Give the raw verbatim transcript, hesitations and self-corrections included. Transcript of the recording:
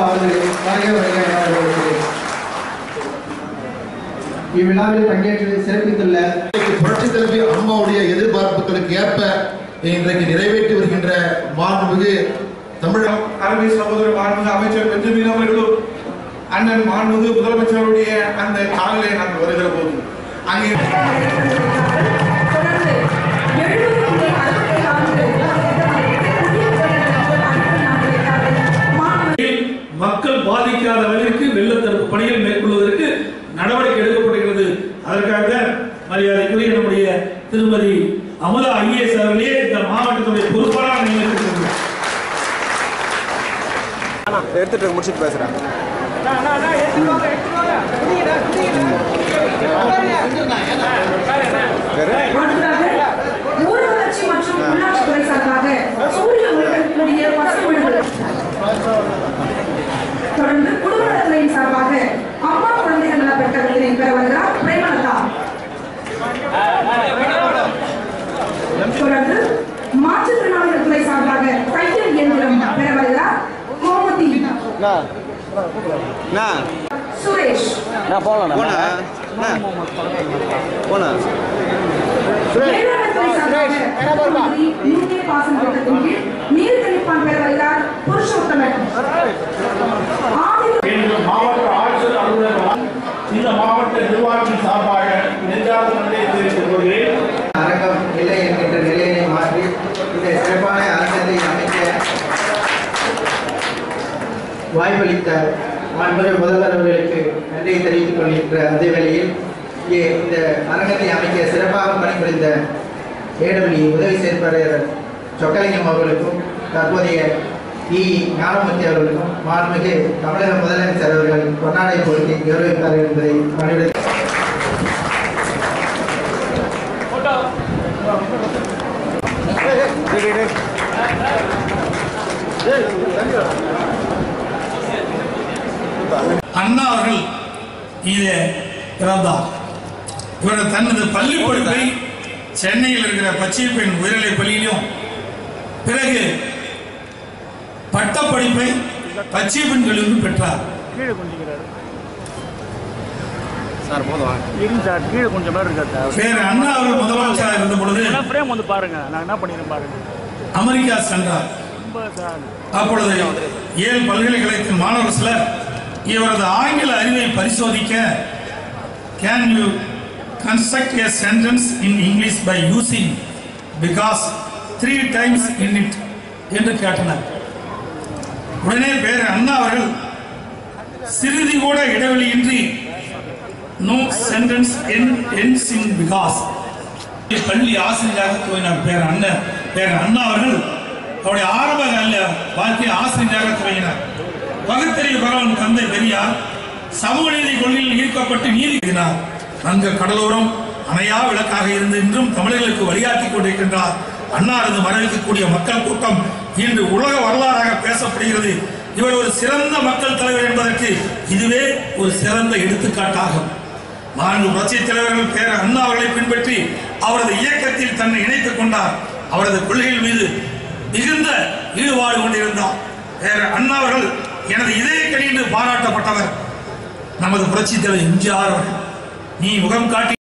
அவர்களை வருக வருக என வரவேற்கிறேன். இவ்விழாவில் பங்கேற்று சிறப்பித்துள்ள புரட்சித் தலைவி அம்மாவுடைய எதிர்பார்ப்புகளுக்கு ஏற்ப இன்றைக்கு நிறைவேற்றி வருகின்ற மாண்புமிகு தமிழக அருமை சகோதரர் மாண்புமிகு அமைச்சர் பெஞ்சமின் அவர்களும் அண்ணன் மாண்புமிகு முதலமைச்சருடைய அந்த காலிலே நாங்கள் வருகிற போது அங்கே மக்கள் பாதிக்காத அளவிற்கு வெள்ள தடுப்பு பணிகள் மேற்கொள்வதற்கு நடவடிக்கை எடுக்கப்படுகிறது. அதற்காக மரியாதைக்குரிய நம்முடைய திருமதி அமுதா ஐஏஎஸ் அவர்களே இந்த மாவட்டத்துடைய பொறுப்பாளராக நியமித்திருக்கிறார். எடுத்துட்டு முடிச்சுட்டு பேசுறேன். ஊரகவளர்ச்சி மற்றும் உள்ளாட்சித்துறை சார்பாக சூரிய ஒளிகளுடைய பசுமைகள் தொடர்ந்து குடும்ப நலத்துறையின் சார்பாக அம்மா குழந்தைகள் நல பெற்ற விருதினை பெற வருகிறார் பிரேமலதா. தொடர்ந்து மாற்றுத்திறனாளிகள் துறை சார்பாக தையல் இயந்திரம் பெற வருகிறார் கோமதி சுரேஷ். பாசன திட்டத்தின் கீழ் நீர் தெளிப்பான் பெற வருகிறார் புருஷோத்தமன். மாவட்ட ஆட்சியர் அலுவலர் இந்த மாவட்ட நிர்வாகத்தின் சார்பாக நெஞ்சார்ந்த நன்றியை தெரிவித்துக் கொள்கிறேன். அரங்கம் இல்லை என்கின்ற நிலையை மாற்றி இந்த சிறப்பான அரங்கத்தை அமைக்க வாய்ப்பளித்த மாண்புமிகு முதல்வர் அவர்களுக்கு நன்றியை தெரிவித்துக் கொள்கின்ற அதே வேளையில் இங்கே இந்த அரங்கத்தை அமைக்க சிறப்பாக பணிபுரிந்த ஏடபிள்யூ உதவி செயற்பாளர் சொக்கலிங்கம் அவர்களுக்கும் தற்போதைய இ ஞானமூர்த்தி அவர்களுக்கும் மாண்புமிகு தமிழக முதலமைச்சர் அவர்கள் பொன்னாடை பொருத்தி கௌரவித்தார்கள் என்பதை பணிபுரி அண்ணா அவர்கள் இங்கே பிறந்தார். இவரது தனது பள்ளி படிப்பை சென்னையில் இருக்கிற பச்சைப்பெண் உயர்நிலைப் பள்ளியிலும் பிறகு பட்டப்படிப்பை பச்சைப்பெண் கல்லூரியில் பெற்றார். அண்ணா அவர்கள் முதலமைச்சராக இருந்த பொழுது அமெரிக்கா சென்றார். அப்பொழுது ஏழு பல்கலைக்கழகத்தின் மாணவர் சிலர் இவரது ஆங்கில அறிவை பரிசோதிக்க can you construct a sentence in English by using because three times in it என்று கேட்டனர். உடனே பேர் அண்ணா அவர்கள் சிறிது கூட இடைவெளியின்றி no sentence ends in because பள்ளி ஆசிரியராக துவங்கினார். பேர் அண்ணா பேர் அண்ணா அவர்கள் அவருடைய ஆரம்ப கால வாழ்க்கை ஆசிரியராக துவங்கினார். பகுத்தறிவு பரவன் தந்தை பெரியார் சமூக நீதி கொள்கையில் ஈர்க்கப்பட்டு நீதி எழுதினார். அங்கு கடலோரம் அணையா விளக்காக இருந்து இன்றும் தமிழர்களுக்கு வழிகாட்டி கொண்டிருக்கின்றார். அன்னாரது மறைவிக்கக்கூடிய மக்கள் கூட்டம் இன்று உலக வரலாறாக பேசப்படுகிறது. இவர் ஒரு சிறந்த மக்கள் தலைவர் என்பதற்கு இதுவே ஒரு சிறந்த எடுத்துக்காட்டாகும். நான்கு புரட்சி தலைவர்கள் பேர அண்ணா அவர்களை பின்பற்றி அவரது இயக்கத்தில் தன்னை இணைத்துக் கொண்டார். அவரது கொள்கைகள் மீது மிகுந்த ஈடுபாடு கொண்டிருந்தார். பேர அண்ணா அவர்கள் எனது இதயக்கடி என்று பாராட்டப்பட்டவர். நமது புரட்சி தலைவர் எம்ஜிஆர் அவர்கள் நீ முகம் காட்டி